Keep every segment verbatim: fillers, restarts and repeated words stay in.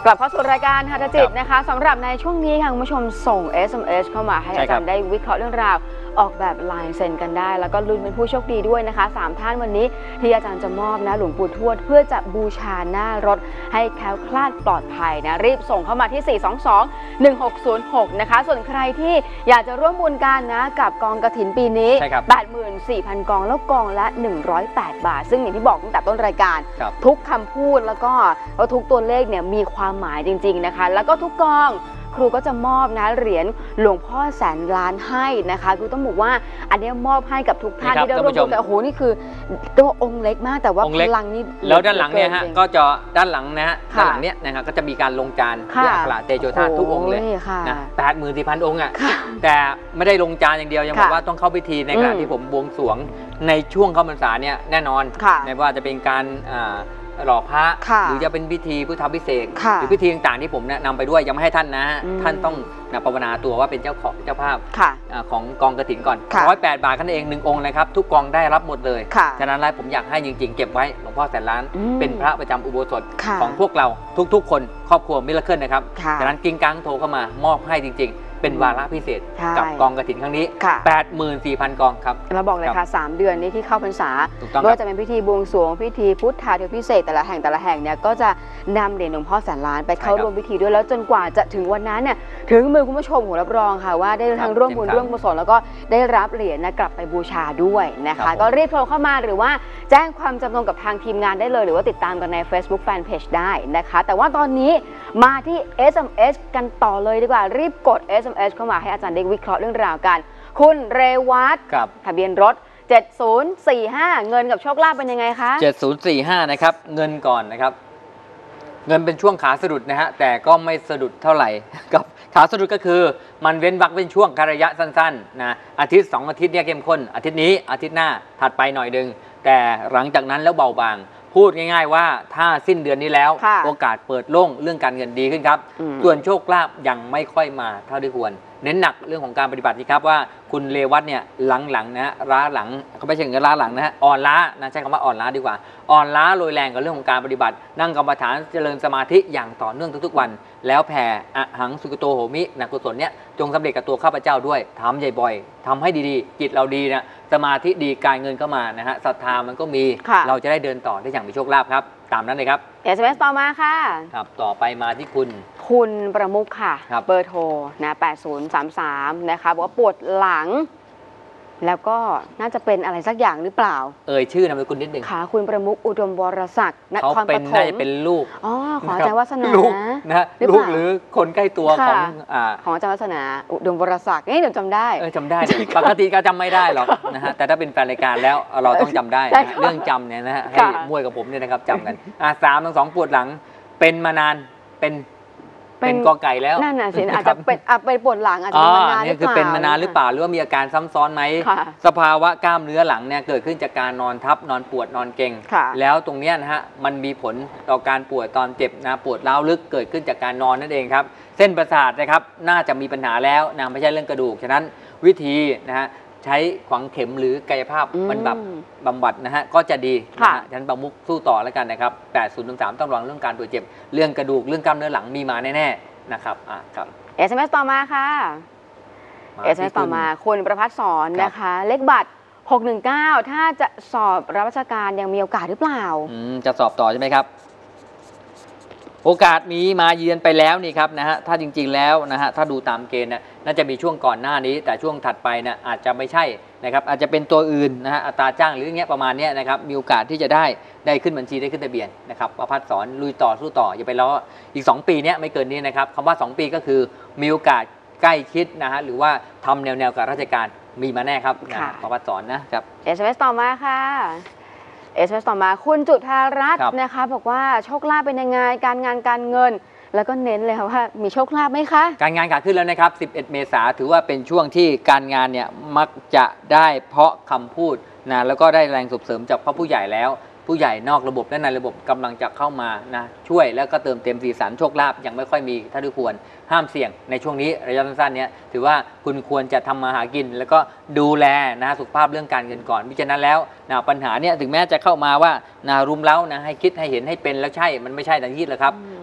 กลับเข้าสู่รายการหัตถจิตนะคะสำหรับในช่วงนี้ค่ะคุณผู้ชมส่ง เอส เอ็ม เอส เข้ามาให้อาจารย์ได้วิเคราะห์เรื่องราวออกแบบลายเซ็นกันได้แล้วก็ลุ้นเป็นผู้โชคดีด้วยนะคะสามท่านวันนี้ที่อาจารย์จะมอบนะหลวงปู่ทวดเพื่อจะบูชาหน้ารถให้แคล้วคลาดปลอดภัยนะรีบส่งเข้ามาที่สี่สองสอง หนึ่งหกศูนย์หกนะคะส่วนใครที่อยากจะร่วมบุญกันนะกับกองกฐินปีนี้ แปดหมื่นสี่พัน กองแล้วกองละหนึ่งร้อยแปดบาทซึ่งอย่างที่บอกตั้งแต่ต้นรายการทุกคำพูดแล้วก็ทุกตัวเลขเนี่ยมีความหมายจริงๆนะคะแล้วก็ทุกกองครูก็จะมอบนะเหรียญหลวงพ่อแสนล้านให้นะคะคือต้องบอกว่าอันนี้มอบให้กับทุกท่านที่ได้ร่วมบุญแต่โอ้โหนี่คือตัวองค์เล็กมากแต่ว่าพลังนี่แล้วด้านหลังเนี่ยฮะก็จะด้านหลังนะฮะด้านหลังเนี้ยนะครับก็จะมีการลงจานด้วยอักขระเตโชธาตุทุกองค์เลยนะแปดหมื่นสี่พันองค์อ่ะแต่ไม่ได้ลงจานอย่างเดียวยังบอกว่าต้องเข้าพิธีในขณะที่ผมบวงสรวงในช่วงเข้าพรรษาเนี่ยแน่นอนไม่ว่าจะเป็นการหล่อพระหรือจะเป็นพิธีพุทธพิเศษหรือพิธีต่างๆที่ผมแนะนำไปด้วยยังไม่ให้ท่านนะท่านต้องภาวนาตัวว่าเป็นเจ้าของเจ้าภาพของกองกฐินก่อนร้อยแปดบาทนั่นเองหนึ่งองค์เลยครับทุกกองได้รับหมดเลยฉะนั้นแล้วผมอยากให้จริงๆเก็บไว้หลวงพ่อแสนล้านเป็นพระประจำอุโบสถของพวกเราทุกๆคนครอบครัวมิราเคิลนะครับฉะนั้นกิ้งกังโทรเข้ามามอบให้จริงๆเป็นวาระพิเศษกับกองกฐินครั้งนี้ แปดหมื่นสี่พัน กองครับเราบอกเลยค่ะสามเดือนนี้ที่เข้าพรรษาก็จะเป็นพิธีบวงสรวงพิธีพุทธาเทวพิเศษแต่ละแห่งแต่ละแห่งเนี่ยก็จะนำเหรียญหลวงพ่อแสนล้านไปเข้าร่วมพิธีด้วยแล้วจนกว่าจะถึงวันนั้นเนี่ยถึงมือคุณผู้ชมผมรับรองค่ะว่าได้ทั้งร่วมบุญร่วมกุศลแล้วก็ได้รับเหรียญนะกลับไปบูชาด้วยนะคะก็รีบโทรเข้ามาหรือว่าแจ้งความจำนงกับทางทีมงานได้เลยหรือว่าติดตามกันใน Facebook Fanpage ได้นะคะแต่ว่าตอนนี้มาที่ เอส เอ็ม เอส กันต่อเลยดีกว่ารีบกด เอส เอ็ม เอส เข้ามาให้อาจารย์ได้วิเคราะห์เรื่องราวกันคุณเรวัตทะเบียนรถเจ็ดศูนย์สี่ห้าเงินกับโชคลาภเป็นยังไงคะเจ็ดศูนย์สี่ห้านะครับเงินก่อนนะครับเงินเป็นช่วงขาสะดุดนะฮะแต่ก็ไม่สะดุดเท่าไหร่กับขาสะดุดก็คือมันเว้นวรรคเป็นช่วงระยะสั้นๆนะอาทิตย์สองอาทิตย์เนี่ยเข้มข้นอาทิตย์นี้อาทิตย์หน้าถัดไปหน่อยนึงแต่หลังจากนั้นแล้วเบาบางพูดง่ายๆว่าถ้าสิ้นเดือนนี้แล้วโอกาสเปิดโล่งเรื่องการเงินดีขึ้นครับส่วนโชคลาภยังไม่ค่อยมาเท่าที่ควรเน้นหนักเรื่องของการปฏิบัตินี่ครับว่าคุณเรวัตเนี่ยหลังๆนะล้าหลังเขาไม่ใช่เงินล้าหลังนะฮะอ่อนล้านะใช้คำว่าอ่อนล้าดีกว่าอ่อนล้าโรยแรงกับเรื่องของการปฏิบัตินั่งกรรมฐานเจริญสมาธิอย่างต่อเนื่องทุกๆวันแล้วแผ่อหังสุขโตโหมินักกุศลเนี่ยจงสำเร็จกับตัวข้าพเจ้าด้วยทำบ่อยๆทำให้ดีๆจิตเราดีนะสมาธิดีการเงินก็มานะฮะศรัทธามันก็มีเราจะได้เดินต่อได้อย่างมีโชคลาภครับตามนั้นเลยครับเอส เอ็ม เอส ต่อมาค่ะครับต่อไปมาที่คุณคุณประมุขค่ะเบอร์โทรนะแปดศูนย์สามสามนะคะบอกว่าปวดหลังแล้วก็น่าจะเป็นอะไรสักอย่างหรือเปล่าเอ่ยชื่อนามสกุลนิดหนึ่งค่ะคุณประมุขอุดมวรศักดิ์นครปฐมน่าจะเป็นลูกอ๋อของอาจารย์วัฒนาลูกนะลูกหรือคนใกล้ตัวของของอาจารย์วัฒนาอุดมวรศักดิ์นี่เดี๋ยวจำได้เออจำได้ปกติก็จำไม่ได้หรอกนะฮะแต่ถ้าเป็นแฟนรายการแล้วเราต้องจำได้เรื่องจำเนี่ยนะฮะให้มวยกับผมเนี่ยนะครับจำกันอ่าสามทั้งสองปวดหลังเป็นมานานเป็นเป็นกอไก่แล้วนั่นน่ะสิอาจจะเป็นอาจเป็นปวดหลังอาจจะเป็นมานานหรือเปล่านี่คือเป็นมานานหรือเปล่าหรือว่ามีอาการซ้ำซ้อนไหมสภาวะกล้ามเนื้อหลังเนี่ยเกิดขึ้นจากการนอนทับนอนปวดนอนเก่งแล้วตรงนี้นะฮะมันมีผลต่อการปวดตอนเจ็บนะปวดร้าวลึกเกิดขึ้นจากการนอนนั่นเองครับเส้นประสาทนะครับน่าจะมีปัญหาแล้วนะไม่ใช่เรื่องกระดูกฉะนั้นวิธีนะฮะใช้ขวังเข็มหรือกายภาพบำบัดบำบัดนะฮะก็จะดีนะฮะฉะนั้นประมุขสู้ต่อแล้วกันนะครับแปดศูนย์สามต้องระวังเรื่องการปวดเจ็บเรื่องกระดูกเรื่องกล้ามเนื้อหลังมีมาแน่ๆนะครับอ่ะครับเอส เอ็ม เอส ต่อมาค่ะ เอส เอ็ม เอส ต่อมาคุณประภัสสรนะคะเลขบัตรหกหนึ่งเก้าถ้าจะสอบรับราชการยังมีโอกาสหรือเปล่าจะสอบต่อใช่ไหมครับโอกาสมีมาเยือนไปแล้วนี่ครับนะฮะถ้าจริงๆแล้วนะฮะถ้าดูตามเกณฑ์น่าจะมีช่วงก่อนหน้านี้แต่ช่วงถัดไปนะอาจจะไม่ใช่นะครับอาจจะเป็นตัวอื่นนะฮะอัตราจ้างหรืออย่างเงี้ยประมาณนี้นะครับมีโอกาสที่จะได้ได้ขึ้นบัญชีได้ขึ้นทะเบียนนะครับประภัสสรลุยต่อสู้ต่ออย่าไปล้ออีกสองปีนี้ไม่เกินนี้นะครับคำว่าสองปีก็คือมีโอกาสใกล้ชิดนะฮะหรือว่าทำแนวแนวกับราชการมีมาแน่ครับประภัสสรนะครับเอส เอ็ม เอส ต่อมาค่ะเอส เอ็ม เอส ต่อมาคุณจุธารัตน์นะคะบอกว่าโชคลาภเป็นยังไงการงานการเงินแล้วก็เน้นเลยค่ะว่ามีโชคลาภไหมคะการงานขาขึ้นแล้วนะครับสิบเอ็ดเมษายนถือว่าเป็นช่วงที่การงานเนี่ยมักจะได้เพราะคำพูดนะแล้วก็ได้แรงส่งเสริมจากพ่อผู้ใหญ่แล้วผู้ใหญ่นอกระบบและในระบบกำลังจะเข้ามานะช่วยแล้วก็เติมเต็มสีสันโชคลาภยังไม่ค่อยมีถ้าด้วยควรห้ามเสี่ยงในช่วงนี้ระยะสั้นๆนี้ถือว่าคุณควรจะทำมาหากินแล้วก็ดูแลนะสุขภาพเรื่องการเงินก่อนมิฉะนั้นแล้วนะปัญหาเนี่ยถึงแม้จะเข้ามาว่านะรุมเร้านะให้คิดให้เห็นให้เป็นแล้วใช่มันไม่ใช่ดังที่หรอกครับ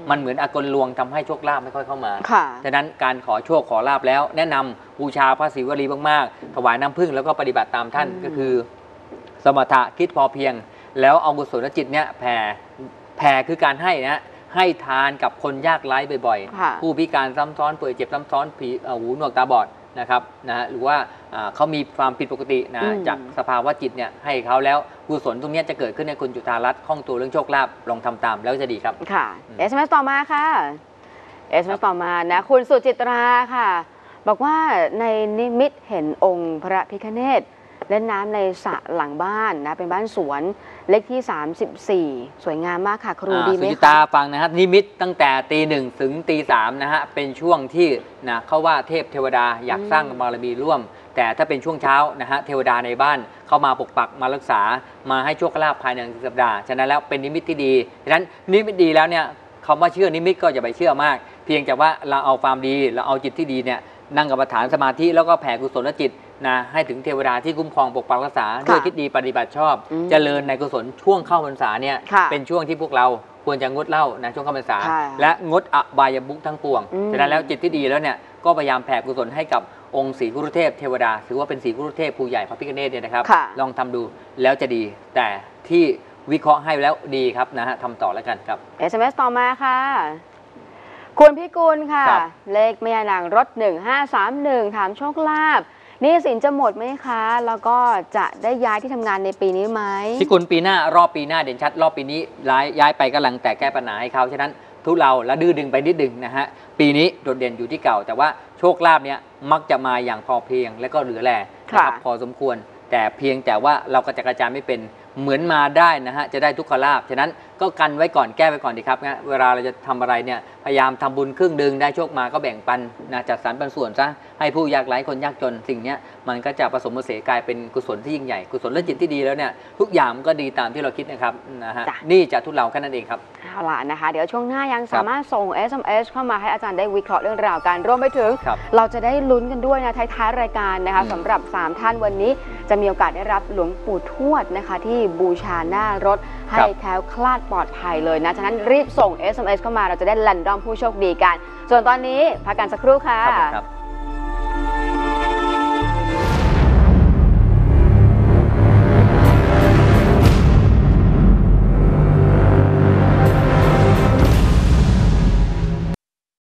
มันเหมือนอากลลวงทำให้โชคลาภไม่ค่อยเข้ามาค่ะฉะนั้นการขอโชคขอลาภแล้ว แนะนำบูชาพระศิวลีมากๆถวายน้ำผึ้งแล้วก็ปฏิบัติตามท่านก็คือ สมถะคิดพอเพียง แล้วเอากุศลจิตเนี่ยแผ่แผ่คือการให้นะให้ทานกับคนยากไร้บ่อยๆ ผู้พิการซ้ำซ้อนป่วยเจ็บซ้ำซ้อนผีหูหนวกตาบอดนะครับนะฮะหรือว่าเขามีความผิดปกตินะจากสภาวะจิตเนี่ยให้เขาแล้วกุศลตรงนี้จะเกิดขึ้นในคุณจุฑารัตน์คล่องตัวเรื่องโชคลาภลองทำตามแล้วจะดีครับค่ะเอสเอ็มเอสต่อมาค่ะเอสเอ็มเอสต่อมานะคุณสุจิตราค่ะบอกว่าในนิมิตเห็นองค์พระพิฆเนศเล่นน้ำในสระหลังบ้านนะเป็นบ้านสวนเลขที่สามสิบสี่สวยงามมากค่ะครูดีไหมคะสุจิตาฟังนะครับนิมิตตั้งแต่ตีหนึ่งถึงตีสามนะฮะเป็นช่วงที่นะเขาว่าเทพเทวดาอยากสร้างบารมีร่วมแต่ถ้าเป็นช่วงเช้านะฮะเทวดาในบ้านเข้ามาปกปักมารักษามาให้โชคลาภภายในหนึ่งสัปดาห์ฉะนั้นแล้วเป็นนิมิตที่ดีฉะนั้นนิมิตดีแล้วเนี่ยคำว่าเชื่อนิมิตก็อย่าไปเชื่อมากเพียงแต่ว่าเราเอาความดีเราเอาจิตที่ดีเนี่ยนั่งกรรมฐานสมาธิแล้วก็แผ่กุศลจิตนะให้ถึงเทวดาที่คุ้มครองปกปักรักษาด้วยคิดดีปฏิบัติชอบเจริญในกุศลช่วงเข้าพรรษาเนี่ยเป็นช่วงที่พวกเราควรจะงดเหล้านะช่วงเข้าพรรษาและงดอบายมุขทั้งปวงฉะนั้นแล้วจิตที่ดีแล้วเนี่ยก็พยายามแผ่กุศลให้กับองค์ศรีกุรุเทพเทวดาถือว่าเป็นศรีกุรุเทพผู้ใหญ่พระพิฆเนศเนี่ยนะครับลองทำดูแล้วจะดีแต่ที่วิเคราะห์ให้แล้วดีครับนะฮะทำต่อแล้วกันครับเอส เอ็ม เอส ต่อมาค่ะคุณพิกุลค่ะเลขแม่นางรถหนึ่งห้าสามหนึ่งถามโชคลาภหนี้สินจะหมดไหมคะแล้วก็จะได้ย้ายที่ทำงานในปีนี้ไหมพิกุลปีหน้ารอบปีหน้าเด่นชัดรอบปีนี้ย้ายย้ายไปกำลังแต่แก้ปัญหาให้เขาฉะนั้นทุเราและดื้อดึงไปนิดดึงนะฮะปีนี้โดดเด่นอยู่ที่เก่าแต่ว่าโชคลาภเนี้ยมักจะมาอย่างพอเพียงและก็เหลือแหล่นะครับพอสมควรแต่เพียงแต่ว่าเรากระจัดกระจายไม่เป็นเหมือนมาได้นะฮะจะได้ทุกขลาภฉะนั้นก็กันไว้ก่อนแก้ไว้ก่อนดีครับนะเวลาเราจะทำอะไรเนี่ยพยายามทำบุญครึ่งดึงได้โชคมาก็แบ่งปันนะจัดสรรปันส่วนซะให้ผู้ยากไร้คนยากจนสิ่งนี้มันก็จะผสมผสานกลายเป็นกุศลที่ยิ่งใหญ่กุศลและจิตที่ดีแล้วเนี่ยทุกอย่างมันก็ดีตามที่เราคิดนะครับนะฮะนี่จะทุเราแค่นั้นเองครับเอาล่ะนะคะเดี๋ยวช่วงหน้ายังสามารถส่ง เอส เอ็ม เอส เข้ามาให้อาจารย์ได้วิเคราะห์เรื่องราวกันรวมไปถึงเราจะได้ลุ้นกันด้วยนะท้ายๆรายการนะคะสำหรับสามท่านวันนี้จะมีโอกาสได้รับหลวงปู่ทวดนะคะที่บูชาหน้ารถให้แคล้วคลาดปลอดภัยเลยนะฉะนั้นรีบส่ง เอส เอ็ม เอส เข้ามาเราจะได้แรนดอมผู้โชคดีกันส่วนตอนนี้พักกันสักครู่ค่ะ